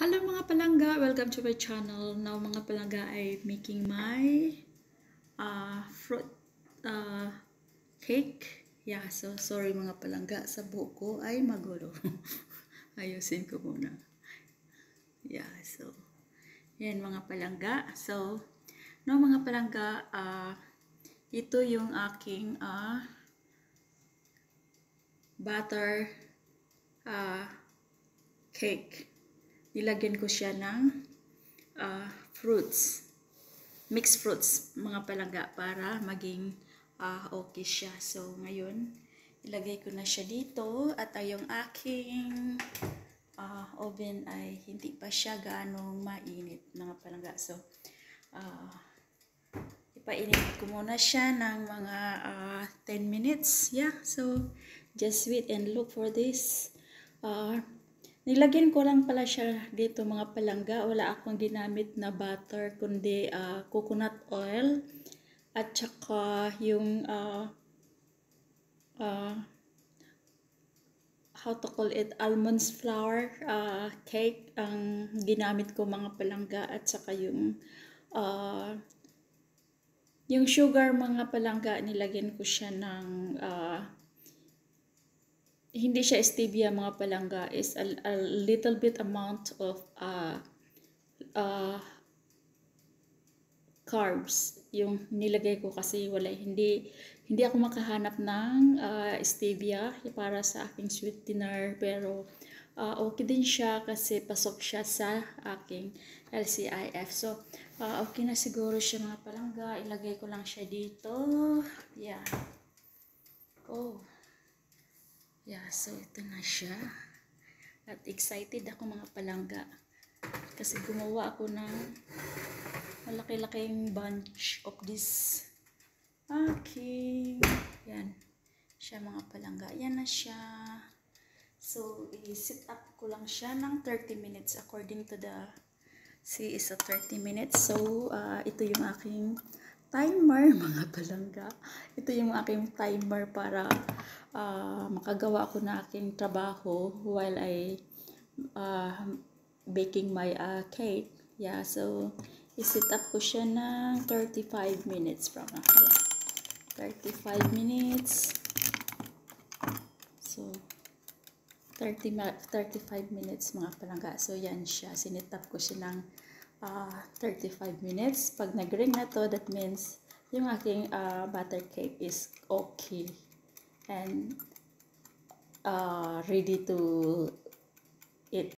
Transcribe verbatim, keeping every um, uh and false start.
Hello mga palangga! Welcome to my channel. Now mga palangga ay making my uh, fruit uh, cake. Yeah, so sorry mga palangga. Sa buko ay magulo. Ayusin ko muna. Yeah, so yan mga palangga. So, no mga palangga, uh, ito yung aking uh, butter uh, cake. Nilagyan ko siya ng uh, fruits, mixed fruits, mga palangga, para maging uh, okay siya. So, ngayon, ilagay ko na siya dito at ay yung aking uh, oven ay hindi pa siya gaano mainit, mga palangga. So, uh, ipainit ko muna siya ng mga uh, ten minutes. Yeah, so, just wait and look for this. Uh, Nilagyan ko lang pala siya dito mga palangga. Wala akong ginamit na butter, kundi uh, coconut oil. At saka yung, uh, uh, how to call it, almonds flour uh, cake ang ginamit ko mga palangga. At saka yung, uh, yung sugar mga palangga, nilagyan ko siya ng, uh, hindi siya stevia mga palangga, is a, a little bit amount of uh, uh, carbs yung nilagay ko kasi wala, hindi hindi ako makahanap ng uh, stevia para sa aking sweetener, pero uh, okay din siya kasi pasok siya sa aking L C I F. So uh, okay na siguro siya mga palangga. Ilagay ko lang siya dito. Yeah. Oh. Yeah, so ito na siya. At excited ako mga palangga. Kasi gumawa ako ng malaki-laking bunch of this. Okay. Yan. Siya mga palangga. Yan na siya. So, i-set up ko lang siya ng thirty minutes according to the C is a thirty minutes. So, uh, ito yung aking timer mga palangga. Ito yung aking timer para uh, makagawa ako na aking trabaho while I uh, baking my uh, cake. Yeah, so i-set up ko siya ng thirty-five minutes from now. Yeah, thirty-five minutes. So thirty, thirty-five minutes mga palangga. So yan siya. Sinet up ko siya ng uh, thirty-five minutes. Pag nag-ring na to, that means yung aking uh, butter cake is okay and uh, ready to eat.